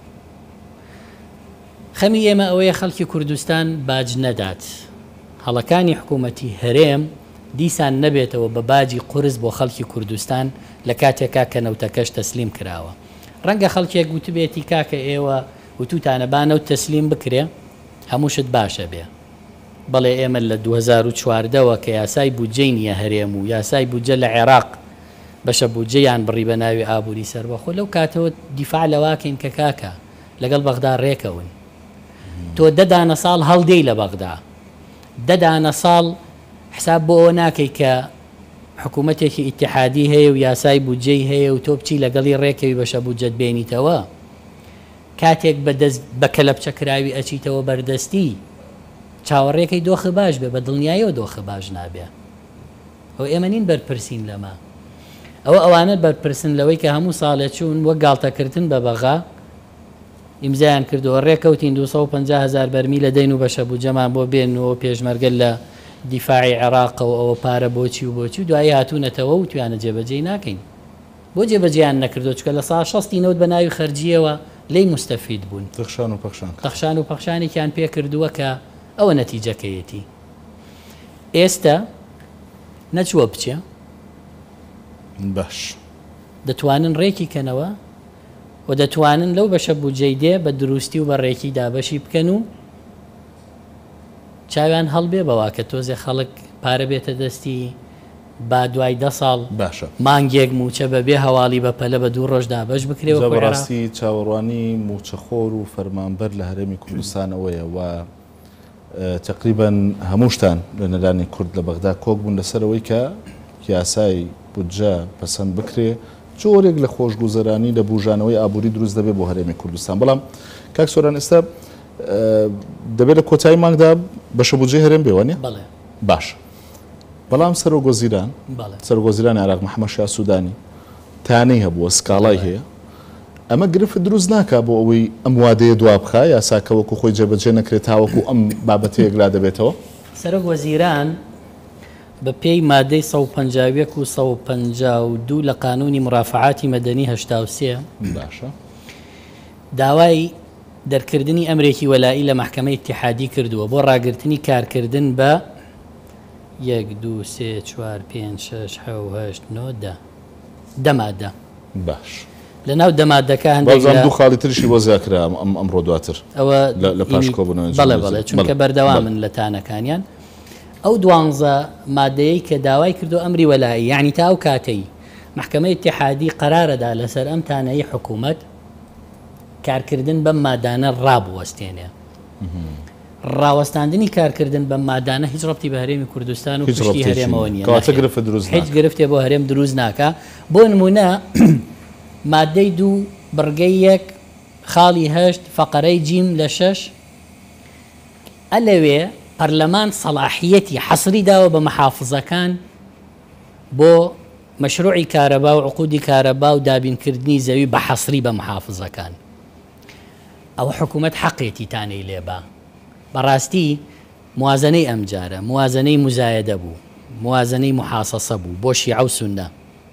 خەمی ئێمە ئەوەیە خەڵکی کوردستان باج نەدات. هەڵەکانی حکوومەتی هەرێم دیسان نەبێتەوە بە باجی قورس بۆ خەڵکی کوردستان لە کاتێکا کە نەوتەکەش تەسلیم کراوە. ڕەنگە خەڵکێک گوتبێتی کاکە ئێوە وتوتانەبانە و تەسلیم بکرێ هەمووشت باشە بێ. بەڵێ ئێمە لە 2014ەوە کە یاسای بودجەی نییە هەرێم و یاسای بودجە لە عێراق بەشە بودجەیان بڕی بە ناوی ئابووری سەربەخۆ، لەو کاتەوە دیفاع لەواکەین کە کاکە لەگەڵ بەغدا ڕێکەون. تۆ دەدانە ساڵ هەڵدەی لە بەغدا، دەدانە ساڵ حساب بۆ ئەوە ناکەی کە حکوومەتێکی ئیتیحادی هەیە و یاسای بودجەی هەیە و تۆ بچی لەگەڵی ڕێکەوی بەشە بودجەت بێنیتەوە. کاتێک بە کەلەپچەکراوی ئەچیتەوە بەردەستی چاوەڕێکەی دۆخ باش بێ، بە دڵنیاییەوە دۆخ باش نابێ. ئەو ئێمە نین بەرپرسین لەمە. ئەوە ئەوانت بەرپرسن لەوەی کە هەموو ساڵێ چوون وەک گاڵتەکردن بە بەغا ئیمزایان کردەوە ڕێکەوتین 250,000 بەرمیل لە دەین و بەشە بوجەمان بۆ بێنەوە پێشمەرگە لە دیفاعی عێراقەوە ئەوە پارە بۆچی و بۆچی دوایی هاتوونەتەوە و توانە جێبەجێ ناکەین بۆ جێبەجیان نەکردو چکە لە سا 60 نەوت بە ناوی خەرجیەوە لی مستەفید بوون تەخشان و پەخشانێکیان پێ کردووە کە ئەوە نەتیجەکەیەتی ئێستا نەچووە بچە باش دەتوانن ڕێکی کەنەوە و دەتوانن لەو بەشە بوجەی دێ بە دروستی و بە ڕێکی دابەشی بکەن و چاویان هەڵبێ بەوا کە تۆزێ خەڵک پارە بێتە دەستی با دوای 10 ساڵ باشە مانگێک موچە بەبێ هەواڵی بەپەلە بە 2 ڕۆژدا بەش بکرێەوە بەڕاستی چاوەڕوانی موچەخۆر و فەرمانبەر لە هەرێمی کوردستانەوەیە و تقریبا هەمووشتان لە نەلانی کورد لە بەغدا کۆک بوون لەسەرەوەی کە یاسای بودجە پەسەند بکرێ جۆرێک لە خۆشگوزەرانی لە بوژانەوەی ئابووری دروست دەبێت بۆ هەرێمی کوردستان بەڵام کاک سۆران ئێستا دەبێت لە کۆتایی مانگدا بەشە بودجەی هەرێم بێوانێ باش بەڵام سەرۆگۆزیرانی عێراق محەممەد شا سوودانی تانەی هەبووە سکاڵای هەیە ئەمە گرفت دروست ناکا بۆ ئەوەی ئەم وادەیە دوا بخە یاساکەوەکو خۆی جێبەجێ نەکرێت تاوەکو ئەم بابەتەیەکلا دەبێتەوە سەرۆگۆزیران بە پێی مادەی 151 و 152 لە قانونی مرافعاتی مەدەنی 83 باشە داوای دەرکردنی ئەمرێکی وەلایی لە محکەمەی اتحادی کردووە بۆ ڕاگررتنی کارکردن بە 1 2 3 4 5 6 7 9 دەمادە باش لە ناو دەمادەکە هەندێک دوو خاڵی ترشی بۆ زیاکرا ئەمڕۆ دواتر ئەوە لە پاشکۆبوونەوە بەڵێ چونکە بەردەوامن لە تانەکانیان ئەو 12 مادەیە کە داوای کردو ئەمری وەلایی یعنی تا ئەو کاتەی محکەمەی اتحادی قەرارەدا لەسەر ئەم تانەیە حکوومەت کارکردن بەم مادانە ڕابوەستێنێ ڕاوەستاندنی کارکردن بەم مادانە هیچ ڕەبتی بە هەرێمی کوردستان و پشتی هەرێمەوە نییە هیچ گرفتێ بۆ هەرێم دروست ناکە بۆ نمونە مادەی 2 بڕگەی 1 خاڵی 8 فەقەرەی جیم لە 6 ئەلەوێ پەرلەمان سەلاحیەتی حەسری داوە بە مەحافزەکان بۆ مەشروعی کارەبا و عقودی کارەبا و دابینکردنی زەوی بە حەسری بە مەحافزەکان ئەوە حکوومەت حەقێتی تانەی لێبا بەڕاستی موازنەی ئەمجارە موازنەی مزایدە بوو موازنەی محاسەسە بوو بۆ شیعە و سونە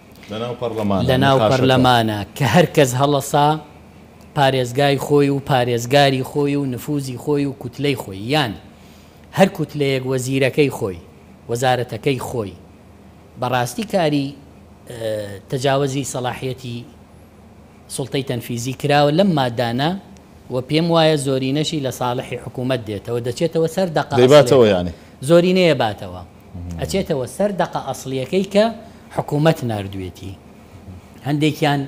لەناو پەرلەمانە کە هەر کەس هەڵەسا پارێزگای خۆی و پارێزگاری خۆی و نفوزی خۆی و کوتلەی خۆی یان هەر کوتلەیەک وەزیرەکەی خۆی وەزارەتەکەی خۆی بەڕاستی کاری تەجاوزی سەلاحیەتی سوڵتەی تەنفیزی کراوە لەم مادانە و پێم وایە زۆرینەشی لە ساڵحی حکوومەت دێتەوە دەچێتەوە سەر دەقەیانی زۆرینەیە باتەوە ئەچێتەوە سەر دەقە ئەسڵیەکەی کە حکوومەت نردوێتی هەندێکیان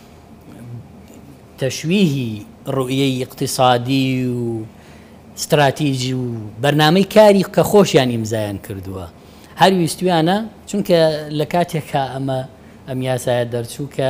تەشویهی ڕوئیەی اقتصادی و استراتیژی و بەرنامەی کاری کە خۆشیان ئیمزایان کردووە هەر ویستویانە چونکە لە کاتێکە ئەم یاسایە دەرچوو کە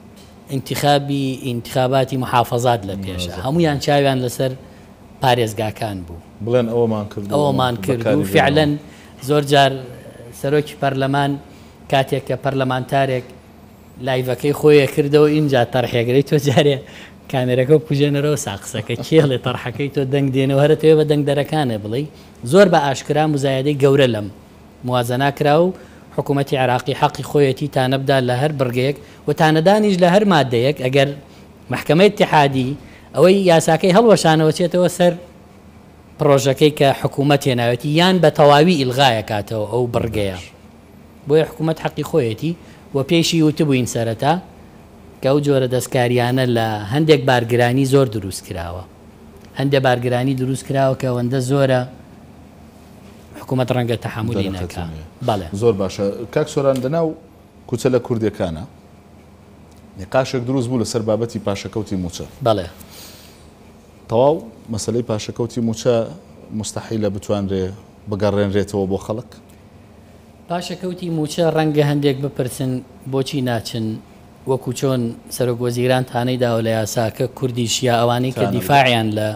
انتخاباتی محافظات لە پێشە هەمویان چاویان لەسەر پارێزگاکان بوو بڵێن ئەوەمان کرد و فعلەن زۆر جار سەرۆکی پەرلەمان کاتێک کە پەرلەمانتارێک لایڤەکەی خۆیە کردەوە اینجا تەرحێگرەی تۆ جارێ کامێرەکە بکوژێنەرەوە ساقسەکە کێڵێ تەرحەکەی تۆ دەنگ دێنەوە هەرەتەوێ بە دەنگ دەرەکانە بڵێ زۆر بە ئاشکرا مزایدەی گەورە لەم موازنە کرا و حکوومەتی عێراقی حەقی خۆیەتی تانەبدا لە هەر بڕگەیەک و تانەدانیش لە هەر مادەیەک ئەگەر محکەمەی اتحادی ئەوەی یاساکەی هەڵوەشانەوە چێتەوە سەر پرۆژەکەی کە حکوومەت هێناوێتی یان بە تەواوی ئیلغایە کاتەوە ئەو بڕگەیە بۆیە حکوومەت حەقی خۆیەتی و پێشی وتبووین سەرەتا کە ئەو جۆرە دەستکاریانە لە هەندێک بارگرانی زۆر دروست کراوە هەندێک بارگرانی دروست کراوە کە ئەوەندە زۆرە حکوومەت ڕەنگە تەحملی ناکا بەڵێ زۆر باشە کاک سۆران لەناو کوچە لە کوردیەکانە نقاشێک دروست بوو لەسەر بابەتی پاشەکەوتی موچە بەڵێ تەواو مەسەلەی پاشەکەوتی موچە مستحیلە بتوانرێ بگەڕێنرێتەوە بۆ خەڵک پاشەکەوتی موچە ڕەنگە هەندێک بپرسن بۆچی ناچن وەکو چۆن سەرۆکوەزیران تانەی داوە لە یاساکە کوردی شیا ئەوانەی کە دیفاعیان لە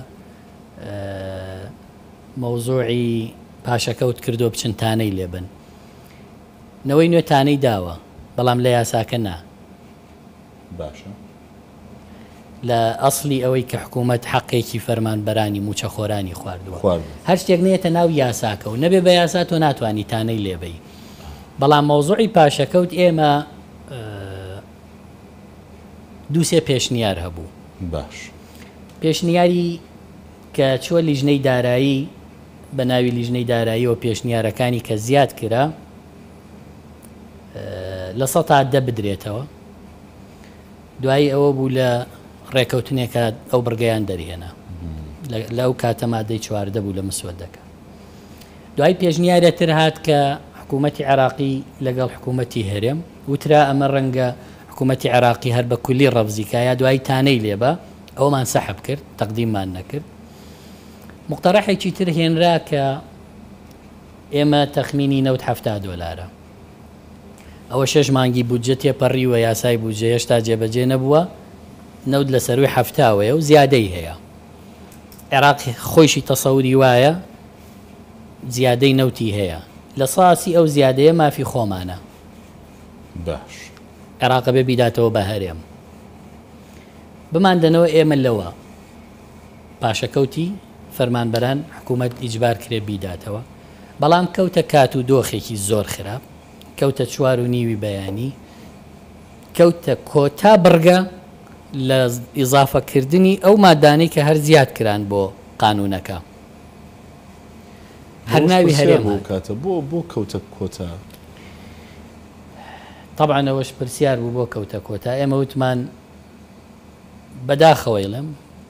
مەوزوعی پاشەکەوت کردو بچن تانەی لێبن نەوەی نوێ تانەی داوە بەڵام لە یاساکە نا باشە لە ئەسڵی ئەوەی کە حکوومەت حەقێکی فەرمانبەرانی موچەخۆرانی خواردووە هەر شتێک نێتە ناو یاساکە و نەبێ بە یاسا تۆ ناتوانانی تانەی لێبەی. بەڵام مەوزوعی پاشەکەوت ئێمە دووسێ پێشنیار هەبوو. باش پێشنیاری کە چووە لیژنەی دارایی بە ناوی لیژنەی دارایی و پێشنیارەکانی کە زیاد کرا لە ١٠٠ بدرێتەوە. دوایی ئەوە بوو لە ڕێکەوتنێکە ئەو بڕگەیان دەرهێنا لەو کاتە مادەی 14 بوو لە مسودەکە. دوای پێشنیارێتر هات کە حکوومەتی عێراقی لەگەڵ حکوومەتی هەرێم وترا ئەمە ڕەنگە حکوومەتی عێراقی هەر بە کولی ڕەفزیکایە دوای تانەی لێبە ئەومان سەحب کرد تەقدیممان نەکرد. مقتەرەحێکی تر هێنرا کە ئێمە تەخمینی $90 ئەوە 6 مانگی بودجە تێپەڕیوە یاسای بودجە هێشتا جێبەجێ نەبووە نەود لە سەروی هەفتاوەیە و زیادەی هەیە. عێراق خۆیشی تەسەوری وایە زیادەی نەوتی هەیە لە ساسی ئەو زیادەیە مافی خۆمانە. باش عێراق بێ بیداتەوە بە هەرێم بماندنەوە ئێمە لەوە پاشەکەوتی فەرمانبەران حکوومەت ئیجبار کرێ بیداتەوە. بەڵام کەوتە کات و دۆخێکی زۆر خراپ کەوتە 4.5 بەیانی کەوتە کۆتا بڕگە لە ئیزافەکردنی ئەو مادانەی کە هەر زیاد کران بۆ قانونەکە هەر ناوی هەرێم کاتە بۆ کەوتە کۆتا. طبعا ئەوەش پرسیار بوو بۆ کەوتە کۆتا. ئێمە وتمان بەداخەوەی لەم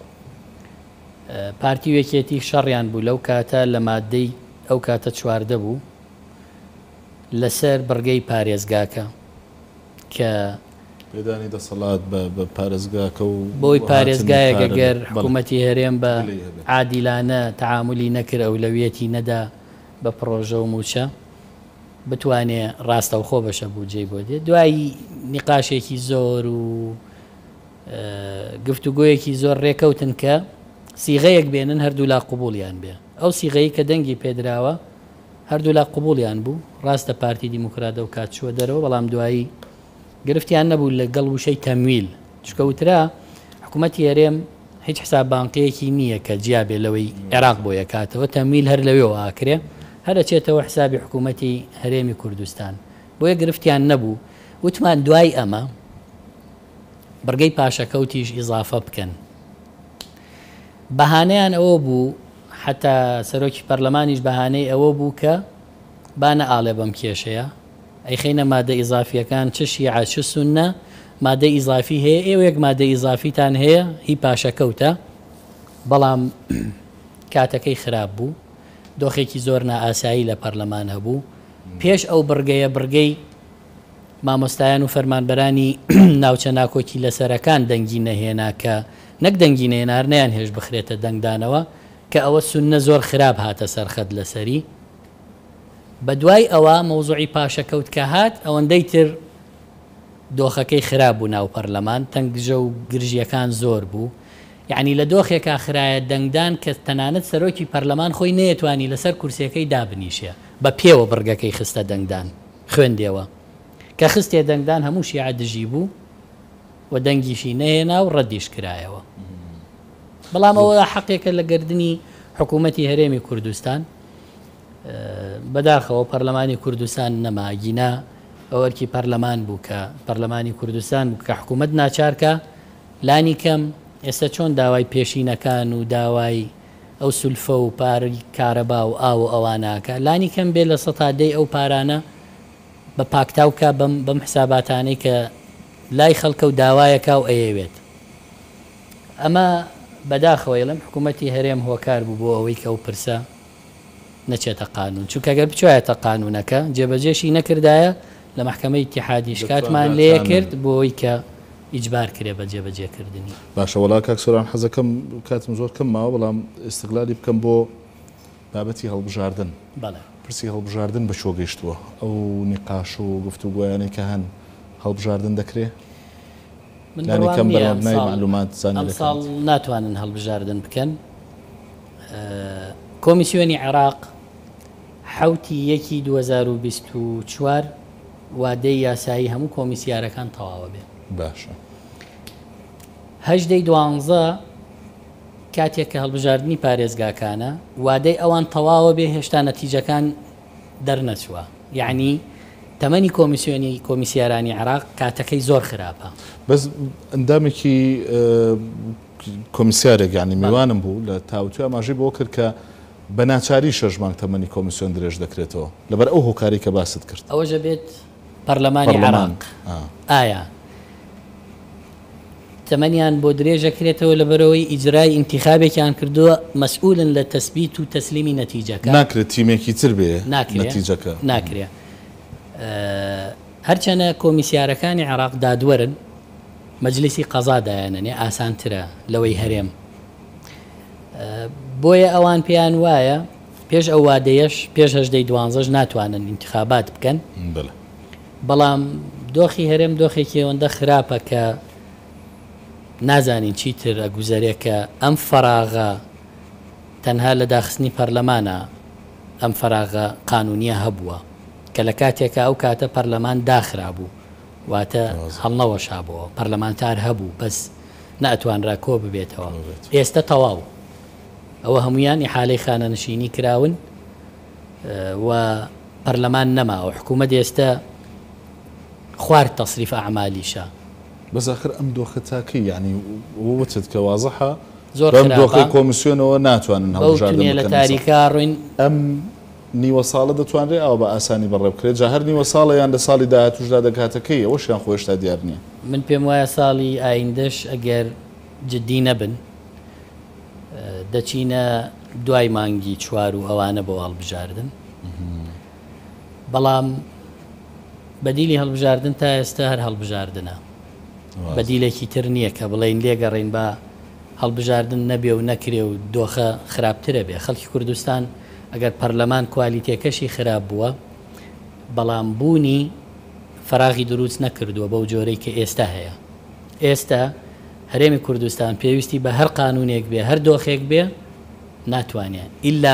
پارتی وەکێتی شەڕیان بوو لەو کاتە لە مادەی ئەو کاتە 14 بوو لەسەر بڕگەی پارێزگاکە کە پێدانی دەسەڵات بە پارێزگاکە و بۆی پارێزگایەکە گەر حکوومەتی هەرێم بە عادیلانە تەعاملی نەکرد ئەولەویەتی نەدا بە پرۆژە و موچە بتوانێ ڕاستەوخۆ بەشە بودجەی بۆ دێت. دوایی نیقاشێکی زۆر و گفتوگۆیەکی زۆر ڕێکەوتن کە سیغەیەک بێنن هەردوو لا قوبوڵیان بێ. ئەو سیغەیە کە دەنگی پێدراوە هەردوو لا قوبوڵیان بوو ڕاستە پارتی دیموکراتە و کات چووە دەرەوە بەڵام دوایی گرفتیان نەبوو لەگەڵ وشەی تەمویل چکەوترا حکوومەتی هەرێم هیچ حساب بانقیەکی نییە کە جیابێ لەوەی عێراق بۆ یەکاتەوە تەمویل هەر لەوێەوە ئاکرێ هەرەچێتەوە حسابی حکوومەتی هەرێمی کوردستان بۆیە گرفتیان نەبوو. وتمان دوای ئەمە بڕگەی پاشەکەوتیش ئیزافە بکەن. بەهانەیان ئەوە بوو حتا سەرۆکی پەرلەمانیش بەهانەی ئەوە بوو کە بانە ئاڵێ بەم کێشەیە ئەی خەینە مادە ئیزافیەکان چ شیعە چ سوننە مادە ئیزافی هەیە ئێوەیەک مادە ئیزافیتان هەیە هی پاشەکەوتە. بەڵام کاتەکەی خراپ بوو دۆخێکی زۆر نائاسایی لە پەرلەمان هەبوو. پێش ئەو بڕگەیە بڕگەی مامۆستایان و فەرمانبەرانی ناوچە ناکۆکی لەسەرەکان دەنگی نەهێنا کە نەک دەنگی نێنار نەیان هێش بخرێتە دەنگدانەوە کە ئەوە سوننە زۆر خراپ هاتە سەرخەت لەسەری. بە دوای ئەوە مەوزوعی پاشەکەوت کە هات ئەوەندەی تر دۆخەکەی خراپ بوو ناو پەرلەمان تەنگژە و گرژیەکان زۆر بوو. یعنی لە دۆخێکا خراایە دەنگدان کە تەنانەت سەرۆکی پەرلەمان خۆی نەیەتوانی لەسەر کورسەکەی دابنیشە بە پێوە بڕگەکەی خستە دەنگدان خوێندێەوە کە خستێ دەنگدان هەموو شیعە دژی بوو و دەنگیشی نەهێنا و ڕەدیش کرایەوە. بەڵام ئەوە حەقێکە لە گردنی حکوومەتی هەرێمی کوردستان بەداخەوە پەرلەمانی کوردستان نەماگینا ئەوەرکی پەرلەمان بوو کە پەرلەمانی کوردستان بوو کە حکوومەت ناچارکە لانی کەم ئێستا چۆن داوای پێشینەکان و داوای ئەو سولفە و پارەی کارەبا و ئاو ئەواناکە لانی کەم بێ لە سەتادەی ئەو پارانە بە پاکتاوکە بەم حساباتانەی کە لای خەڵکە و داوایەکە و ئەیەوێت. ئەمە بەداخەوەی لەم حکوومەتی هەرێم هۆکار بوو بۆ ئەوەی کە ئەو پرسە نەچێتە قانون چونکە ئەگەر بچوایەتە قانونەکە جێبەجێشی نەکردایە لە محکەمەی ئیتیحادیش کاتمان لێ کرد بۆی کە ئیجبار کرێ بە جێبەجێکردنی. باشە وەڵا کاک سۆران حەزەکەم کاتم زۆر کەم ماوە بەڵام ئستیغلالی بکەم بۆ بابەتی هەڵبژاردن. بەڵێ پرسی هەڵبژاردن بە چۆ گەیشتووە ئەو نیقاش و گفتوگویانەی کە هەن هەڵبژاردن دەکرێ کەم بەنای معلومات زانانی ساڵ ناتوانن هەڵبژاردن بکەن. کۆمیسیۆنی عێراق 7/1/2024 وادەی یاسایی هەموو کۆمیسیارەکان تەواوە بێ. باشە هەژدەی دوانزە کاتێک کە هەڵبژاردننی پارێزگاکانە وادەی ئەوان تەواوە بێ هێشتا نەتیجەکان دەرنەچووە یعنی تەمەنی کۆمیسیارانی عراق کاتەکەی زۆر خراپە بەس ئەندامێکی کۆمیسیارێک یعنی میوانم بوو لە تاوتوی ئاماژەی بۆ کرد کە بە ناچاری 6 مانگ تەمەنی کۆمیسیۆن درێژ دەکرێتەوە لەبەر ئەو هۆکاری کە باست کرد ئەوەژە بێت پەرلەمانی عراق ئایا تەمەنیان بۆ درێژەکرێتەوە لەبەرەوەی ئیجرای ئینتیخابێکیان کردووە مەسئولن لە تەسبیت و تەسلیمی نەتیجەکە ناکرێت تیمێکی تر بێ نەتیجەکە ناکرێ هەرچەنە کۆمیسیارەکانی عراق دادوەرن مەجلیسی قەزادایانەنێ ئاسانترە لەوەی هەرێم بۆیە ئەوان پێیان وایە پێش ئەو وادەیەش پێش هەژدەی دوانزەش ناتوانن ئینتیخابات بکەن بەڵام دۆخی هەرێم دۆخێکی ئەوەندە خراپە کە نازانین چیتر ئەگوزارێکە ئەم فەراغە تەنها لە داخستنی پەرلەمانە ئەم فەراغە قانونیە هەبووە کە لە کاتێکە ئەو کاتە پەرلەمان داخرا بوو واتە هەڵنەوەشا بووە پەرلەمانتار هەبوو بەس نەئەتوانرا کۆ ببێتەوە ئێستا تەواو ئەوە هەمویان ئیحالەی خانەنشینی کراون و پەرلەمان نەماوە حکوومەت ئێستا خوارد تەصریف ئەعمالیشە بەس ئاخر ئەم دۆخە تاکەی یعنی وتت کە وازەحە زۆر دۆخی کۆمیسیۆنەوە ناتوانن هەڵبژاردن لە تاریکا ڕوین ئەم نیوە ساڵە دەتوانرێت ئەو بە ئاسانی بەڕێ بکرێت جا هەر نیوە ساڵەیان لە ساڵی داهاتووشدا دەکاتەکەی ئەوەشیان خۆشتا دیار نییە من پێم وایە ساڵی ئایندەش ئەگەر جددی نەبن دەچینە دوای مانگی چوار و ئەوانە بۆ هەڵبژاردن بەڵام بەدیلی هەڵبژاردن تا ئێستا هەر هەڵبژاردنە بەدیلێکی تر نییە کە بڵێن لێگەڕین بە هەڵبژاردن نەبێ و نەکرێ و دۆخە خراپترە بێ خەڵکی کوردستان ئەگەر پەرلەمان کوالیتێکەشی خراپ بووە بەڵام بوونی فەراغی دروست نەکردووە بەو جۆرەی کە ئێستا هەیە ئێستا هەرێمی کوردستان پێویستی بە هەر قانونێک بێ هەر دۆخێک بێ ناتوانێت ئیلا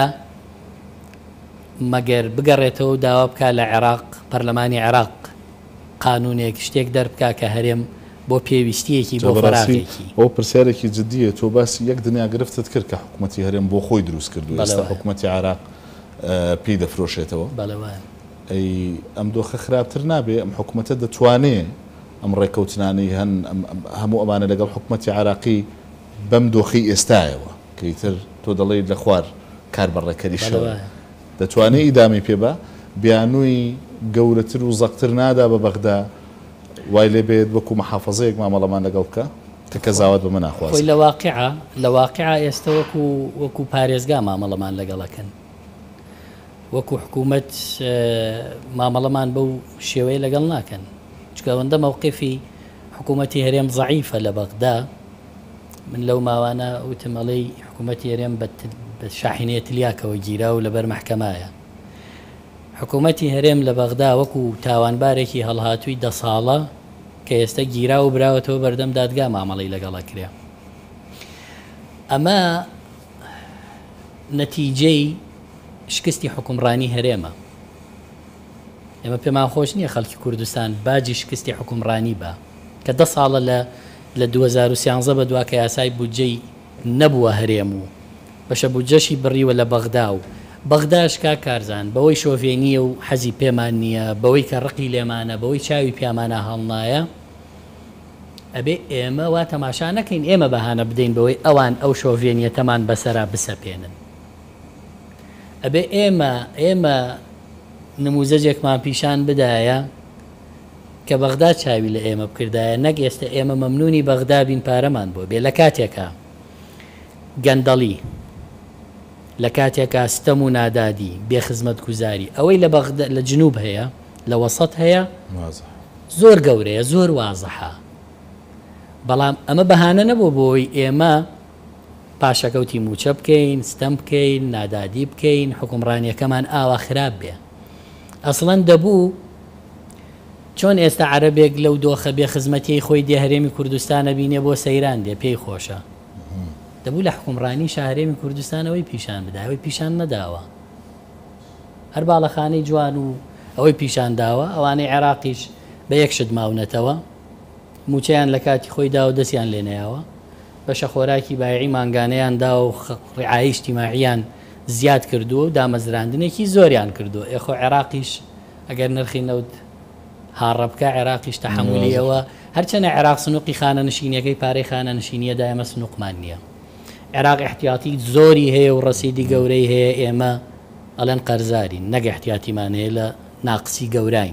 مەگەر بگەڕێتەوە و داوا بکە لە عێراق پەرلەمانی عێراق قانونێک شتێک دەربکا کە هەرێم بۆ پێویستیەکی بۆ فەراغێکی ئەو پرسیارێکی جددیە تۆ باسی یەک دنیا گرفتت کرد کە حکوومەتی هەرێم بۆ خۆی دروست کردو ئێستا حکوومەتی عێراق پێی دەفرۆشێتەوە ئەی ئەم دۆخە خراپتر نابێ ئەم حکوومەتە دەتوانێت ئەم ڕێکەوتنانی هەن هەموو ئەمانە لەگەڵ حکوومەتی عێراقی بەم دۆخی ئێستایەوە کەیتر تۆ دەڵێ لە خوار کار بەڕێکەریشەوە دەتوانێت ئیدامی پێبە بیانووی گەورەتر و زەقتر نادا بە بەغدا وای لێ بێت وەکو محافەزەیەک مامەڵەمان لەگەڵ بکە کە کەزاوات بە من ناخواست خۆی لە واقعە ئێستا وەکو پارێزگا مامەڵەمان لەگەڵەکەن وەکو حکوومەت مامەڵەمان بەو شێوەیە لەگەڵ ناکەن چکە ئەوەندە مووقفی حکوومەتی هەرێم ضعیفە لە بەغدا من لەو ماوانە وتمەڵەی حکوومەتی هەرێم بە شاحینەیە تلیاکەوە گیرا و لەبەر مەحکەمایە حکوومەتی هەرێم لە بەغدا وەکو تاوانبارێکی هەڵهاتووی 10 ساڵە کە ئێستا گیرا و براوەتەوە بەردەم دادگا مامەڵی لەگەڵە کرێ ئەمە نەتیجەی شکستی حکومڕانی هەرێمە ئێمە پێمان خۆش نییە خەڵکی کوردستان باجی شکستی حکومڕانی بە کە 10 ساڵە لە 2013 بە دواکە یاسای بودجەی نەبووە هەرێم و بەشە بودجەشی بڕیوە لە بەغدا و بەغداش کا کارزان بەوەی شۆڤێنیە و حەزی پێمان نییە بەوەی کە ڕقی لێمانە بەوەی چاوی پیامانە هەڵنایە ئەبێ ئێمە وا تەماشا نەکەین ئێمە بەهانە بدەین بەوەی ئەوان ئەو شۆڤێنیەتەمان بەسەرا بسەپێنن ئەبێ ئێمە نموزەجێکمان پیشان بدایە کە بەغدا چاوی لە ئێمە بکردایە نەک ئێستا ئێمە مەمنونی بەغدا بین پارەمان بۆ بێ لە کاتێکە گەندەڵی لە کاتێکە ستەم و نادادی بێخزمەت گوزاری ئەوەی لە جنوب هەیە لە وەسەط هەیە زۆر گەورەیە زۆر وازەحە بەڵام ئەمە بەهانە نەبوو بۆی ئێمە پاشەکەوتی موچە بکەین ستەم بکەین نادادی بکەین حکومڕانیەکەمان ئاوا خراپ بێ ئەسڵەن دەبوو چۆن ئێستا عەرەبێک لەو دۆخە بێخزمەتی خۆی دێ هەرێمی کوردستانە بینێ بۆ سەیران دێ پێی خۆشە دەبوو لە حکومڕانی شارێمی کوردستانەوەی پیشان بدا ئەوەی پیشان نەداوە هەر باڵەخانەی جوان و ئەوەی پیشان داوە ئەوانەی عێراقیش بە یەکشت ماونەتەوە موچەیان لە کاتی خۆی دا و دەستیان لێ نەیاوە بەشە خۆراکی بایعی ماگانەیاندا و ڕعایی اجتیماعیان زیاد کردووە و دامەزراندنێکی زۆریان کردو. ئێخۆ عێراقیش ئەگەر نرخی نەوت هاڕە بکە عێراقیش تەحمولیەوە هەرچەنە عێراق سنووقی خانە نشینیەکەی پارەی خانە نشینیەدا ئێمە سنووقمان نییە. عێراق احتیاطی زۆری هەیە و ڕەسیدی گەورەی هەیە، ئێمە ئەڵەن قەرزارین، نەک احتیاطیمان هەیە لە ناقسی گەوراین.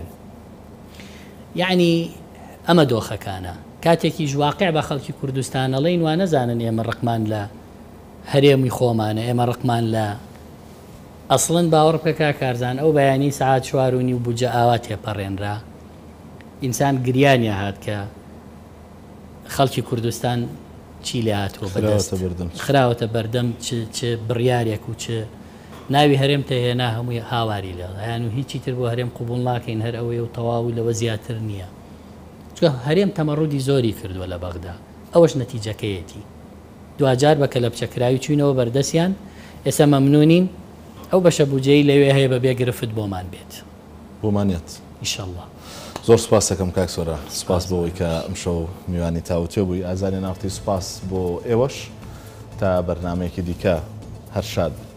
یعنی ئەمە دۆخەکانە کاتێکی ژواقع بە خەڵکی کوردستان ئەڵێن وا نەزانن ئێمە ڕقمان لە هەرێمی خۆمانە، ئێمە ڕقمان لە ئەسڵن باوەڕ بکە کارزان ئەو بەیانی سعات 4:30 و بوجە ئاوا تێپەڕێنرا ئینسان گریانە هات کە خەڵکی کوردستان چی لێ هاتووە بەدەست خراوەتە بەردەم چ بڕیارێک و چ ناوی هەرێم تەهێنا هەمووی هاواری لێ یان و هیچی تر بۆ هەرێم قوبوڵ ناکەین هەر ئەوەی و تەواو لەوە زیاتر نییە، چکە هەرێم تەمەڕودی زۆری کردووە لە بەغدا، ئەوەش نەتیجەکەیەتی دوجار بە کەلەپچەکراوی چوینەوە بەردەستیان. ئێستا مەمنونین ئەو بەشە بوجەی لەوێ هەیە بە بێگرفت بۆمان بێت بۆمانێت ئینشەڵڵا. زۆر سپاس دەکەم کاک سۆرا، سپاس بۆەوەی کە ئەمشەو میوانی تاوتێ بووی. ئازانێ ناوتی سپاس بۆ ئێوەش تا بەرنمەیەکی دیکە هەر شاد.